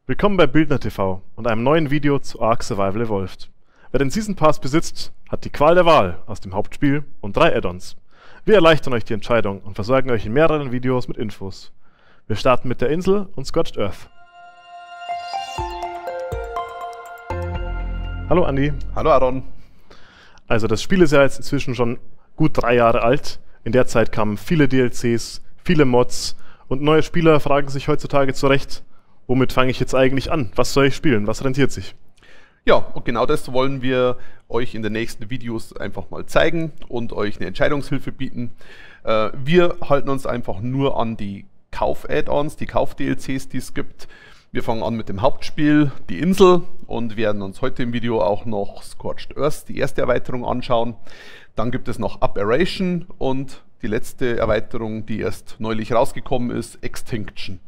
Willkommen bei Bildner TV und einem neuen Video zu Ark Survival Evolved. Wer den Season Pass besitzt, hat die Qual der Wahl aus dem Hauptspiel und 3 Add-ons. Wir erleichtern euch die Entscheidung und versorgen euch in mehreren Videos mit Infos. Wir starten mit der Insel und Scorched Earth. Hallo Andi. Hallo Aaron. Also das Spiel ist ja jetzt inzwischen schon gut 3 Jahre alt. In der Zeit kamen viele DLCs, viele Mods und neue Spieler fragen sich heutzutage zu Recht, womit fange ich jetzt eigentlich an? Was soll ich spielen? Was rentiert sich? Ja, und genau das wollen wir euch in den nächsten Videos einfach mal zeigen und euch eine Entscheidungshilfe bieten. Wir halten uns einfach nur an die Kauf-Add-ons, die Kauf-DLCs, die es gibt. Wir fangen an mit dem Hauptspiel, die Insel, und werden uns heute im Video auch noch Scorched Earth, die erste Erweiterung, anschauen. Dann gibt es noch Aberration und die letzte Erweiterung, die erst neulich rausgekommen ist, Extinction.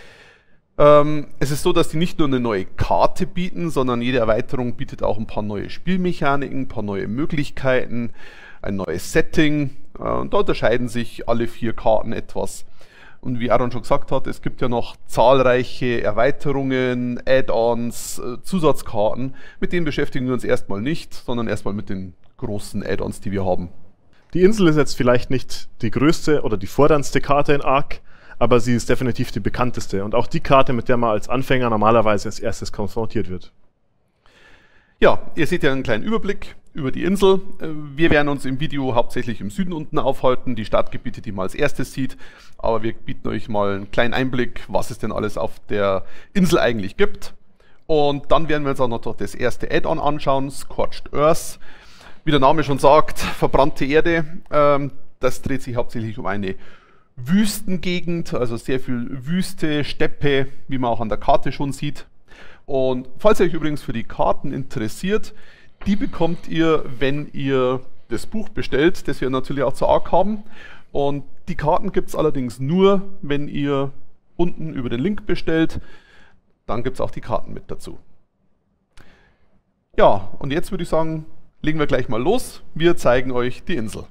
Es ist so, dass die nicht nur eine neue Karte bieten, sondern jede Erweiterung bietet auch ein paar neue Spielmechaniken, ein paar neue Möglichkeiten, ein neues Setting. Und da unterscheiden sich alle 4 Karten etwas. Und wie Aaron schon gesagt hat, es gibt ja noch zahlreiche Erweiterungen, Add-ons, Zusatzkarten. Mit denen beschäftigen wir uns erstmal nicht, sondern erstmal mit den großen Add-ons, die wir haben. Die Insel ist jetzt vielleicht nicht die größte oder die forderndste Karte in Ark, aber sie ist definitiv die bekannteste und auch die Karte, mit der man als Anfänger normalerweise als erstes konfrontiert wird. Ja, ihr seht ja einen kleinen Überblick über die Insel. Wir werden uns im Video hauptsächlich im Süden unten aufhalten, die Stadtgebiete, die man als erstes sieht, aber wir bieten euch mal einen kleinen Einblick, was es denn alles auf der Insel eigentlich gibt. Und dann werden wir uns auch noch das erste Add-on anschauen, Scorched Earth. Wie der Name schon sagt, verbrannte Erde. Das dreht sich hauptsächlich um eine Wüstengegend, also sehr viel Wüste, Steppe, wie man auch an der Karte schon sieht. Und falls ihr euch übrigens für die Karten interessiert, die bekommt ihr, wenn ihr das Buch bestellt, das wir natürlich auch zu Ark haben. Und die Karten gibt es allerdings nur, wenn ihr unten über den Link bestellt. Dann gibt es auch die Karten mit dazu. Ja, und jetzt würde ich sagen, legen wir gleich mal los. Wir zeigen euch die Insel.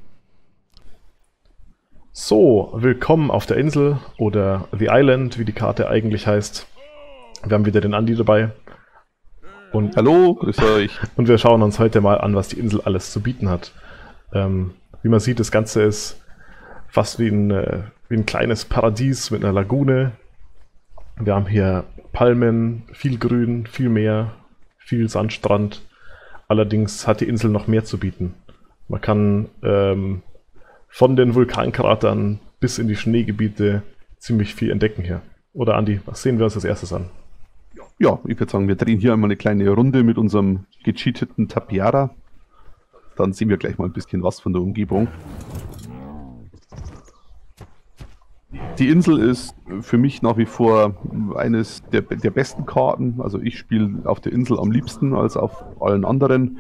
So, willkommen auf der Insel oder The Island, wie die Karte eigentlich heißt. Wir haben wieder den Andi dabei. Und hallo, grüß euch. Und wir schauen uns heute mal an, was die Insel alles zu bieten hat. Wie man sieht, das Ganze ist fast wie ein kleines Paradies mit einer Lagune. Wir haben hier Palmen, viel Grün, viel Meer, viel Sandstrand. Allerdings hat die Insel noch mehr zu bieten. Man kann von den Vulkankratern bis in die Schneegebiete ziemlich viel entdecken hier. Oder Andi, was sehen wir uns als erstes an? Ja, ich würde sagen, wir drehen hier einmal eine kleine Runde mit unserem gecheateten Tapiara. Dann sehen wir gleich mal ein bisschen was von der Umgebung. Die Insel ist für mich nach wie vor eines der besten Karten. Also ich spiele auf der Insel am liebsten als auf allen anderen.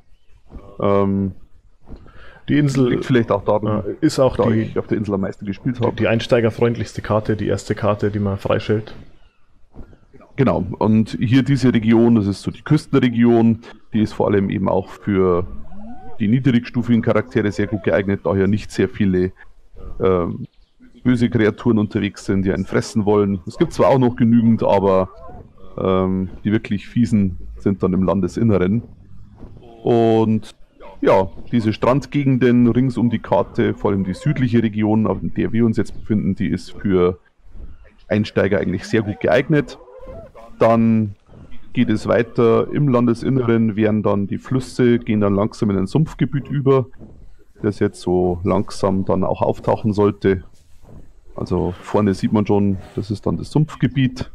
Die Insel liegt vielleicht auch daran, ist auch da ich auf der Insel am meisten gespielt habe. Die einsteigerfreundlichste Karte, die erste Karte, die man freischaltet. Genau, und hier diese Region, das ist so die Küstenregion, die ist vor allem eben auch für die niedrigstufigen Charaktere sehr gut geeignet, da hier nicht sehr viele böse Kreaturen unterwegs sind, die einen fressen wollen. Es gibt zwar auch noch genügend, aber die wirklich fiesen sind dann im Landesinneren. Und ja, diese Strandgegenden rings um die Karte, vor allem die südliche Region, in der wir uns jetzt befinden, die ist für Einsteiger eigentlich sehr gut geeignet. Dann geht es weiter im Landesinneren, werden dann die Flüsse, gehen dann langsam in ein Sumpfgebiet über, das jetzt so langsam dann auch auftauchen sollte. Also vorne sieht man schon, das ist dann das Sumpfgebiet.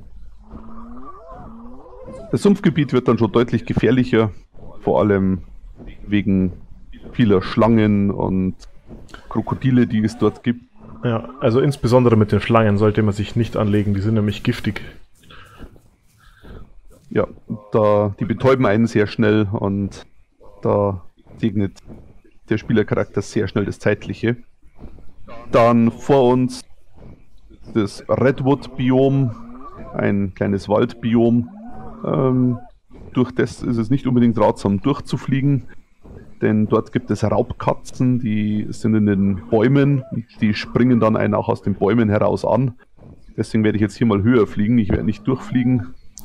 Das Sumpfgebiet wird dann schon deutlich gefährlicher, vor allem wegen vieler Schlangen und Krokodile, die es dort gibt. Ja, also insbesondere mit den Schlangen sollte man sich nicht anlegen, die sind nämlich giftig. Ja, die betäuben einen sehr schnell und da segnet der Spielercharakter sehr schnell das Zeitliche. Dann vor uns das Redwood-Biom, ein kleines Waldbiom. Durch das ist es nicht unbedingt ratsam durchzufliegen, denn dort gibt es Raubkatzen, die sind in den Bäumen, die springen dann einen auch aus den Bäumen heraus an. Deswegen werde ich jetzt hier mal höher fliegen, ich werde nicht durchfliegen,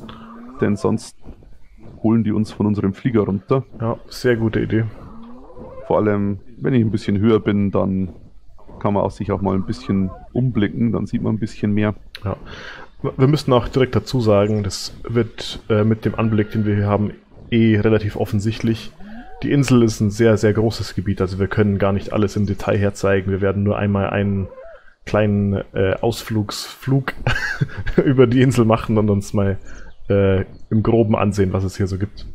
denn sonst holen die uns von unserem Flieger runter. Ja, sehr gute Idee. Vor allem, wenn ich ein bisschen höher bin, dann kann man sich auch mal ein bisschen umblicken, dann sieht man ein bisschen mehr. Ja. Wir müssen auch direkt dazu sagen, das wird mit dem Anblick, den wir hier haben, relativ offensichtlich. Die Insel ist ein sehr, sehr großes Gebiet, also wir können gar nicht alles im Detail herzeigen. Wir werden nur einmal einen kleinen Ausflug über die Insel machen und uns mal im Groben ansehen, was es hier so gibt.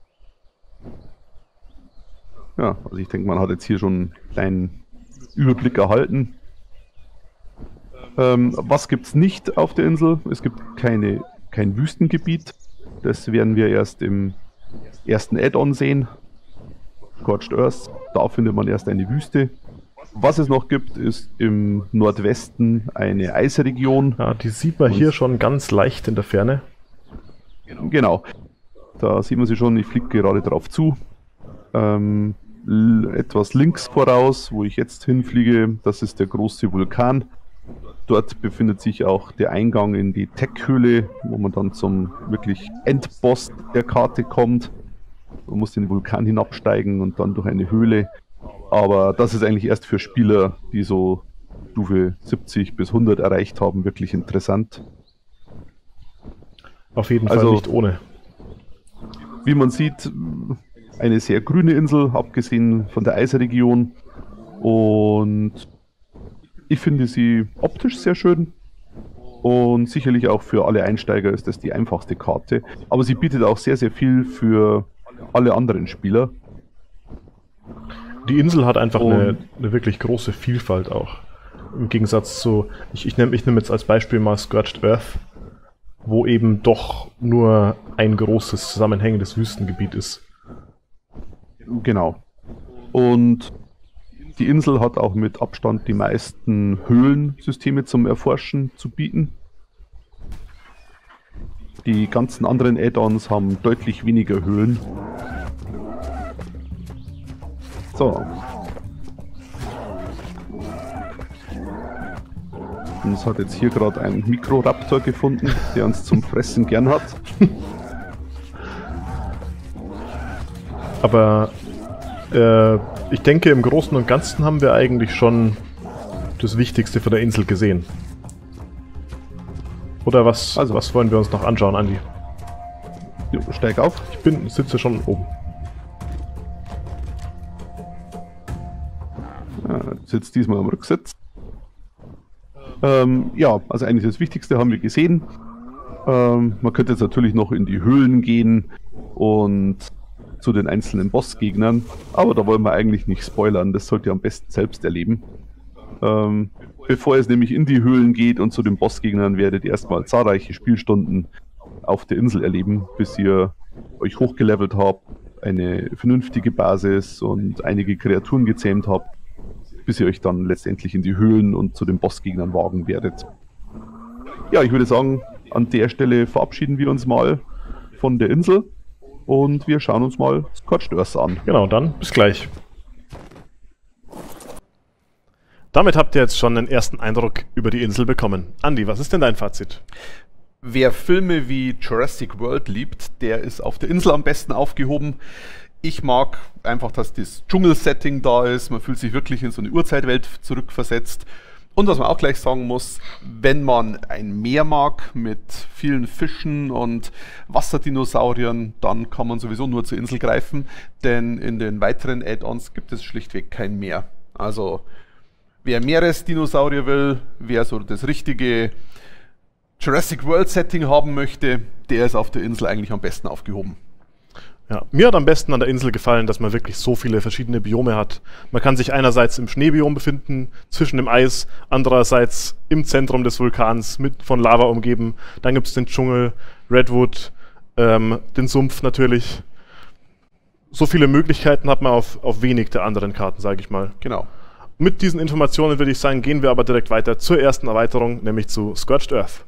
Ja, also ich denke, man hat jetzt hier schon einen kleinen Überblick erhalten. Was gibt es nicht auf der Insel? Es gibt kein Wüstengebiet. Das werden wir erst im ersten Add-on sehen. Scorched Earth, da findet man erst eine Wüste. Was es noch gibt, ist im Nordwesten eine Eisregion. Ja, die sieht man hier schon ganz leicht in der Ferne. Genau, da sieht man sie schon, ich fliege gerade drauf zu. Etwas links voraus, wo ich jetzt hinfliege, das ist der große Vulkan. Dort befindet sich auch der Eingang in die Tech-Höhle, wo man dann zum wirklich Endboss der Karte kommt. Man muss den Vulkan hinabsteigen und dann durch eine Höhle. Aber das ist eigentlich erst für Spieler, die so Stufe 70 bis 100 erreicht haben, wirklich interessant. Auf jeden Fall nicht ohne. Wie man sieht, eine sehr grüne Insel, abgesehen von der Eisregion. Und ich finde sie optisch sehr schön. Und sicherlich auch für alle Einsteiger ist das die einfachste Karte. Aber sie bietet auch sehr, sehr viel für alle anderen Spieler. Die Insel hat einfach eine wirklich große Vielfalt auch. Im Gegensatz zu, ich nehm jetzt als Beispiel mal Scorched Earth, wo eben doch nur ein großes zusammenhängendes Wüstengebiet ist. Genau. Und die Insel hat auch mit Abstand die meisten Höhlensysteme zum Erforschen zu bieten. Die ganzen anderen Add-ons haben deutlich weniger Höhlen. So. Uns hat jetzt hier gerade ein Mikroraptor gefunden, der uns zum Fressen gern hat. Aber ich denke, im Großen und Ganzen haben wir eigentlich schon das Wichtigste von der Insel gesehen. Oder was wollen wir uns noch anschauen, Andi? Jo, steig auf. Ich sitze schon oben. Sitzt diesmal am Rücksitz. Ja, also eigentlich das Wichtigste haben wir gesehen. Man könnte jetzt natürlich noch in die Höhlen gehen und zu den einzelnen Bossgegnern, aber da wollen wir eigentlich nicht spoilern, das sollt ihr am besten selbst erleben. Bevor es nämlich in die Höhlen geht und zu den Bossgegnern, werdet ihr erstmal zahlreiche Spielstunden auf der Insel erleben, bis ihr euch hochgelevelt habt, eine vernünftige Basis und einige Kreaturen gezähmt habt, bis ihr euch dann letztendlich in die Höhlen und zu den Bossgegnern wagen werdet. Ja, ich würde sagen, an der Stelle verabschieden wir uns mal von der Insel und wir schauen uns mal Scorched Earth an. Genau, dann bis gleich. Damit habt ihr jetzt schon einen ersten Eindruck über die Insel bekommen. Andi, was ist denn dein Fazit? Wer Filme wie Jurassic World liebt, der ist auf der Insel am besten aufgehoben. Ich mag einfach, dass das Dschungelsetting da ist. Man fühlt sich wirklich in so eine Urzeitwelt zurückversetzt. Und was man auch gleich sagen muss, wenn man ein Meer mag mit vielen Fischen und Wasserdinosauriern, dann kann man sowieso nur zur Insel greifen, denn in den weiteren Add-ons gibt es schlichtweg kein Meer. Also wer Meeresdinosaurier will, wer so das richtige Jurassic World Setting haben möchte, der ist auf der Insel eigentlich am besten aufgehoben. Ja, mir hat am besten an der Insel gefallen, dass man wirklich so viele verschiedene Biome hat. Man kann sich einerseits im Schneebiom befinden, zwischen dem Eis, andererseits im Zentrum des Vulkans, von Lava umgeben. Dann gibt es den Dschungel, Redwood, den Sumpf natürlich. So viele Möglichkeiten hat man auf wenig der anderen Karten, sage ich mal. Genau. Mit diesen Informationen würde ich sagen, gehen wir aber direkt weiter zur ersten Erweiterung, nämlich zu Scorched Earth.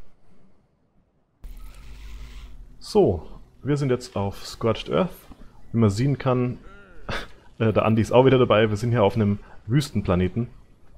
So. Wir sind jetzt auf Scorched Earth. Wie man sehen kann, der Andi ist auch wieder dabei. Wir sind hier auf einem Wüstenplaneten.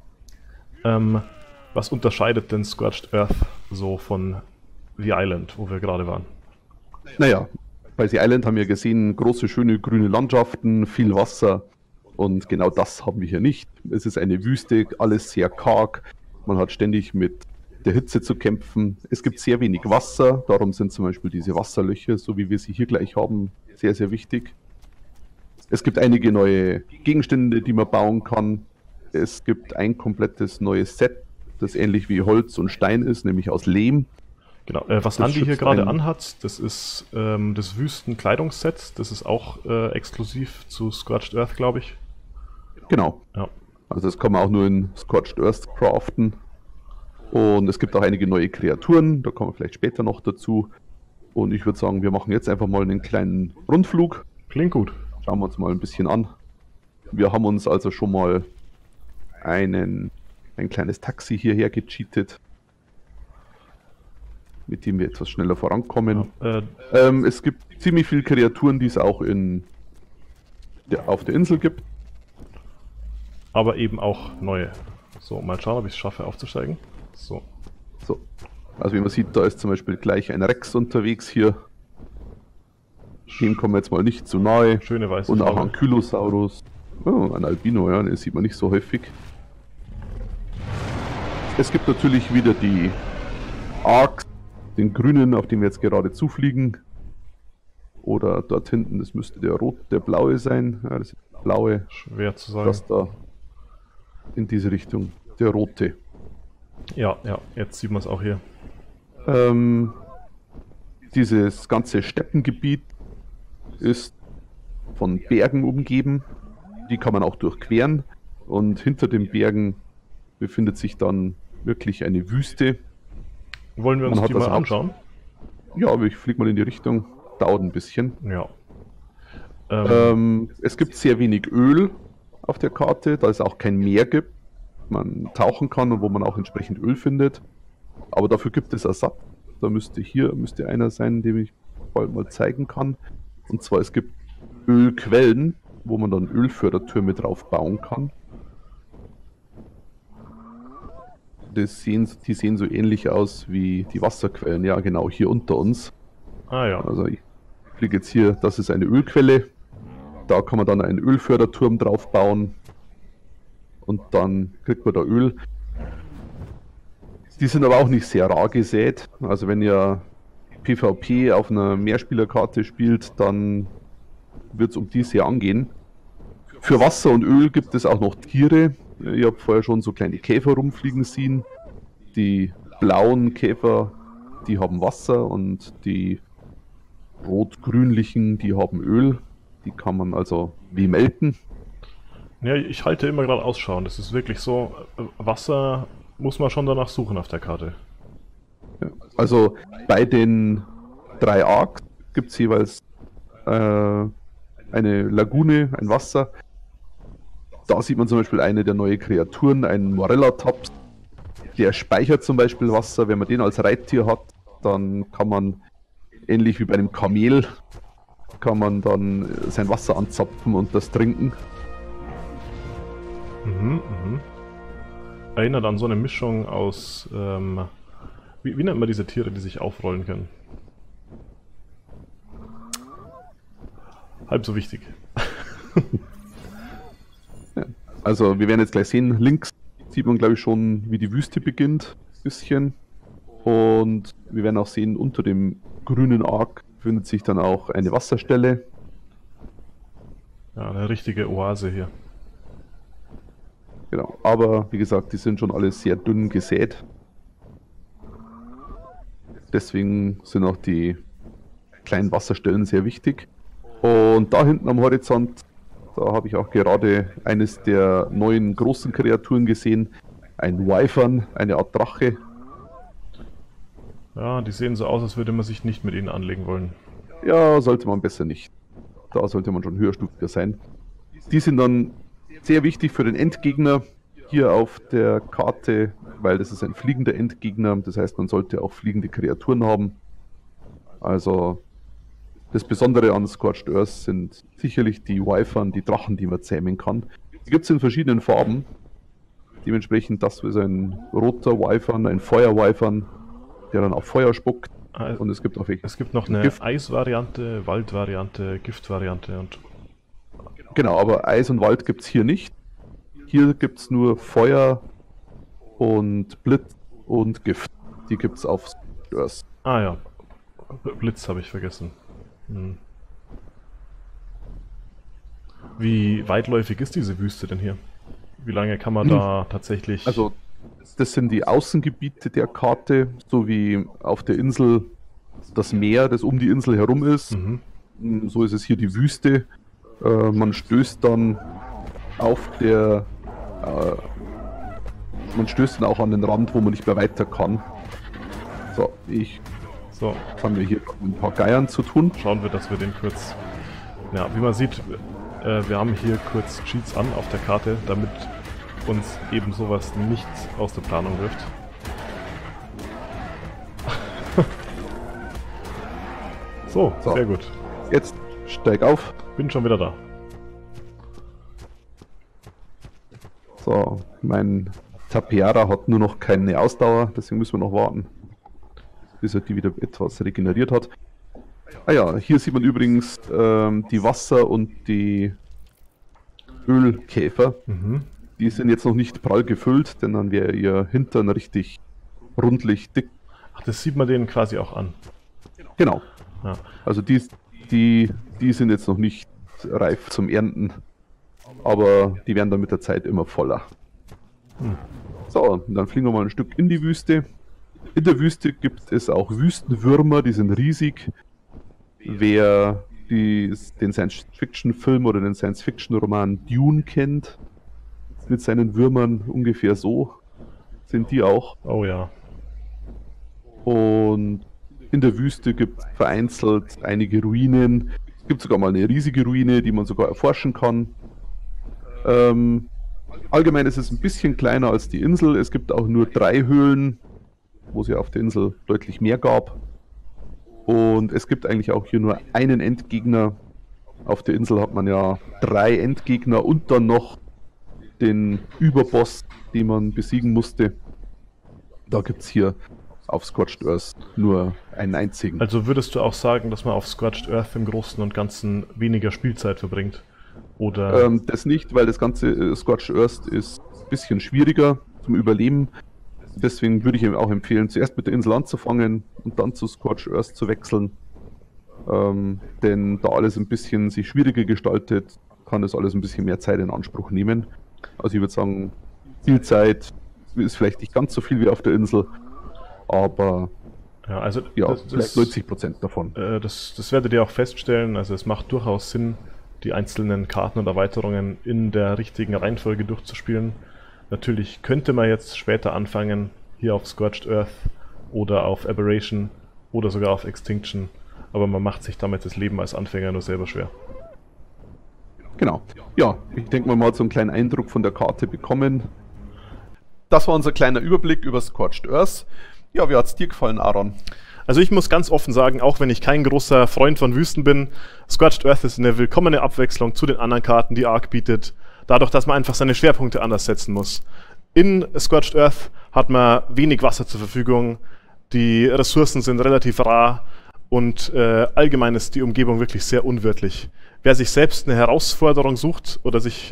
Was unterscheidet denn Scorched Earth so von The Island, wo wir gerade waren? Naja, bei The Island haben wir gesehen, große, schöne grüne Landschaften, viel Wasser und genau das haben wir hier nicht. Es ist eine Wüste, alles sehr karg, man hat ständig mit der Hitze zu kämpfen. Es gibt sehr wenig Wasser, darum sind zum Beispiel diese Wasserlöcher, so wie wir sie hier gleich haben, sehr, sehr wichtig. Es gibt einige neue Gegenstände, die man bauen kann. Es gibt ein komplettes neues Set, das ähnlich wie Holz und Stein ist, nämlich aus Lehm. Genau, was Das Andi hier schützt gerade einen. anhat, das ist das Wüstenkleidungsset. Das ist auch exklusiv zu Scorched Earth, glaube ich. Genau. Ja. Also das kann man auch nur in Scorched Earth craften. Und es gibt auch einige neue Kreaturen, da kommen wir vielleicht später noch dazu. Und ich würde sagen, wir machen jetzt einfach mal einen kleinen Rundflug. Klingt gut. Schauen wir uns mal ein bisschen an. Wir haben uns also schon mal ein kleines Taxi hierher gecheatet, mit dem wir etwas schneller vorankommen. Ja, Es gibt ziemlich viele Kreaturen, die es auch auf der Insel gibt. aber eben auch neue. So, mal schauen, ob ich es schaffe aufzusteigen. So. So. Also wie man sieht, da ist zum Beispiel gleich ein Rex unterwegs hier. Dem kommen wir jetzt mal nicht zu nahe. Schöne weiße Und auch Farbe. ein Kylosaurus. Oh, ein Albino, ja, den sieht man nicht so häufig. Es gibt natürlich wieder die Arks, den grünen, auf den wir jetzt gerade zufliegen. Oder dort hinten, das müsste der blaue sein. Ja, das ist der blaue, Schwer zu sagen. das da in diese Richtung. Der rote. Ja, ja, jetzt sieht man es auch hier. Dieses ganze Steppengebiet ist von Bergen umgeben. Die kann man auch durchqueren. Und hinter den Bergen befindet sich dann wirklich eine Wüste. Wollen wir Man uns hat die das mal auch- anschauen? Ja, aber ich fliege mal in die Richtung. Dauert ein bisschen. Ja. Es gibt sehr wenig Öl auf der Karte, da es auch kein Meer gibt. Man tauchen kann und wo man auch entsprechend Öl findet. Aber dafür gibt es Ersatz. Da müsste einer sein, den ich bald mal zeigen kann. Und zwar es gibt Ölquellen, wo man dann Ölfördertürme drauf bauen kann. Die sehen so ähnlich aus wie die Wasserquellen, ja genau, hier unter uns. Ah ja. Also ich klicke jetzt hier, das ist eine Ölquelle. Da kann man dann einen Ölförderturm drauf bauen. Und dann kriegt man da Öl. Die sind aber auch nicht sehr rar gesät. Also wenn ihr PvP auf einer Mehrspielerkarte spielt, dann wird es um die sehr angehen. Für Wasser und Öl gibt es auch noch Tiere. Ihr habt vorher schon so kleine Käfer rumfliegen sehen. Die blauen Käfer, die haben Wasser und die rot-grünlichen, die haben Öl. Die kann man also wie melken. Ja, ich halte immer gerade Ausschau. Das ist wirklich so, Wasser muss man schon danach suchen auf der Karte. Ja. Also bei den 3 Arcs gibt es jeweils eine Lagune, ein Wasser. Da sieht man zum Beispiel eine der neuen Kreaturen, einen Morella-Taps. Der speichert zum Beispiel Wasser. Wenn man den als Reittier hat, dann kann man, ähnlich wie bei einem Kamel, kann man dann sein Wasser anzapfen und das trinken. Erinnert an so eine Mischung aus, wie nennt man diese Tiere, die sich aufrollen können? Halb so wichtig. Also wir werden jetzt gleich sehen, links sieht man glaube ich schon, wie die Wüste beginnt, ein bisschen. Und wir werden auch sehen, unter dem grünen Arc befindet sich dann auch eine Wasserstelle. Ja, eine richtige Oase hier. Genau, aber wie gesagt, die sind schon alle sehr dünn gesät. Deswegen sind auch die kleinen Wasserstellen sehr wichtig. Und da hinten am Horizont, da habe ich auch gerade eines der neuen großen Kreaturen gesehen. Ein Wyvern, eine Art Drache. Ja, die sehen so aus, als würde man sich nicht mit ihnen anlegen wollen. Ja, sollte man besser nicht. Da sollte man schon höherstufiger sein. Die sind dann sehr wichtig für den Endgegner hier auf der Karte, weil das ist ein fliegender Endgegner. Das heißt, man sollte auch fliegende Kreaturen haben. Also das Besondere an Scorched Earth sind sicherlich die Wyvern, die Drachen, die man zähmen kann. Die gibt es in verschiedenen Farben. Dementsprechend, das ist ein roter Wyvern, ein Feuer-Wyvern, der dann auf Feuer spuckt. Und es gibt auch welche. Es gibt noch eine Gift. Eisvariante, Waldvariante, Giftvariante und... Genau, aber Eis und Wald gibt es hier nicht. Hier gibt es nur Feuer und Blitz und Gift. Die gibt es auf Earth. Ah ja, Blitz habe ich vergessen. Hm. Wie weitläufig ist diese Wüste denn hier? Wie lange kann man da tatsächlich... Also, das sind die Außengebiete der Karte, so wie auf der Insel das Meer, das um die Insel herum ist. Mhm. So ist es hier die Wüste. Man stößt dann auf der... man stößt dann auch an den Rand, wo man nicht mehr weiter kann. So, So, jetzt haben wir hier ein paar Geiern zu tun. schauen wir, dass wir den kurz... Ja, wie man sieht, wir haben hier kurz Cheats an auf der Karte, damit uns eben sowas nicht aus der Planung wirft. So, So. sehr gut. Jetzt steig auf. Bin schon wieder da. So, mein Tapiara hat nur noch keine Ausdauer, deswegen müssen wir noch warten, bis er die wieder etwas regeneriert hat. Ah ja, hier sieht man übrigens die Wasser- und die Ölkäfer. Mhm. Die sind jetzt noch nicht prall gefüllt, denn dann wäre ihr Hintern richtig rundlich dick. Ach, das sieht man denen quasi auch an. Genau. Ja. Also die sind jetzt noch nicht reif zum Ernten, aber die werden dann mit der Zeit immer voller. So, und dann fliegen wir mal ein Stück in die Wüste. In der Wüste gibt es auch Wüstenwürmer, die sind riesig. Wer den Science-Fiction-Film oder den Science-Fiction-Roman Dune kennt, mit seinen Würmern ungefähr so sind die auch. Oh ja. Und in der Wüste gibt es vereinzelt einige Ruinen. Es gibt sogar mal eine riesige Ruine, die man sogar erforschen kann. Allgemein ist es ein bisschen kleiner als die Insel. Es gibt auch nur 3 Höhlen, wo es ja auf der Insel deutlich mehr gab. Und es gibt eigentlich auch hier nur einen Endgegner. Auf der Insel hat man ja 3 Endgegner und dann noch den Überboss, den man besiegen musste. Da gibt es hier auf Scorched Earth nur einen einzigen. Also würdest du auch sagen, dass man auf Scorched Earth im Großen und Ganzen weniger Spielzeit verbringt? Oder... Das nicht, weil das ganze Scorched Earth ist ein bisschen schwieriger zum Überleben. Deswegen würde ich ihm auch empfehlen, zuerst mit der Insel anzufangen und dann zu Scorched Earth zu wechseln. Denn da alles ein bisschen sich schwieriger gestaltet, kann das alles ein bisschen mehr Zeit in Anspruch nehmen. Also ich würde sagen, Spielzeit ist vielleicht nicht ganz so viel wie auf der Insel, aber ja, also ja, vielleicht 90% davon. Das werdet ihr auch feststellen. Also es macht durchaus Sinn, die einzelnen Karten und Erweiterungen in der richtigen Reihenfolge durchzuspielen. Natürlich könnte man jetzt später anfangen, hier auf Scorched Earth oder auf Aberration oder sogar auf Extinction, aber man macht sich damit das Leben als Anfänger nur selber schwer. Genau. Ja, ich denke mal so einen kleinen Eindruck von der Karte bekommen. Das war unser kleiner Überblick über Scorched Earth. Ja, wie hat es dir gefallen, Aaron? Also ich muss ganz offen sagen, auch wenn ich kein großer Freund von Wüsten bin, Scorched Earth ist eine willkommene Abwechslung zu den anderen Karten, die Ark bietet, dadurch, dass man einfach seine Schwerpunkte anders setzen muss. In Scorched Earth hat man wenig Wasser zur Verfügung, die Ressourcen sind relativ rar und allgemein ist die Umgebung wirklich sehr unwirtlich. Wer sich selbst eine Herausforderung sucht oder sich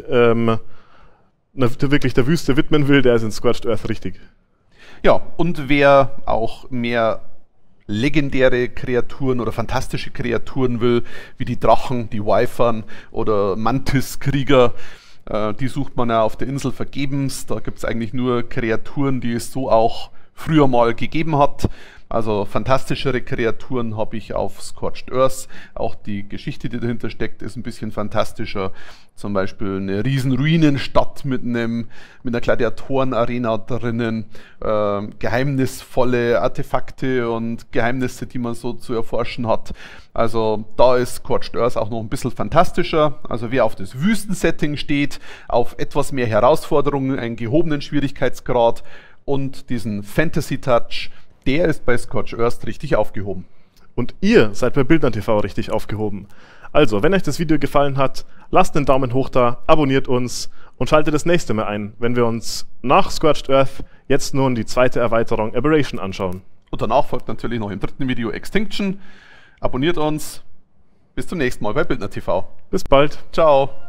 wirklich der Wüste widmen will, der ist in Scorched Earth richtig. Ja, und wer auch mehr legendäre Kreaturen oder fantastische Kreaturen will, wie die Drachen, die Wyvern oder Mantis-Krieger, die sucht man ja auf der Insel vergebens. Da gibt es eigentlich nur Kreaturen, die es so auch früher mal gegeben hat. Also fantastischere Kreaturen habe ich auf Scorched Earth. Auch die Geschichte, die dahinter steckt, ist ein bisschen fantastischer. Zum Beispiel eine riesen Ruinenstadt mit einer Gladiatorenarena drinnen, geheimnisvolle Artefakte und Geheimnisse, die man so zu erforschen hat. Also da ist Scorched Earth auch noch ein bisschen fantastischer. Also wer auf das Wüstensetting steht, auf etwas mehr Herausforderungen, einen gehobenen Schwierigkeitsgrad und diesen Fantasy-Touch, der ist bei Scorched Earth richtig aufgehoben. Und ihr seid bei Bildern TV richtig aufgehoben. Also, wenn euch das Video gefallen hat, lasst einen Daumen hoch da, abonniert uns und schaltet das nächste Mal ein, wenn wir uns nach Scorched Earth jetzt nun die zweite Erweiterung Aberration anschauen. Und danach folgt natürlich noch im dritten Video Extinction. Abonniert uns. Bis zum nächsten Mal bei Bildner TV. Bis bald. Ciao.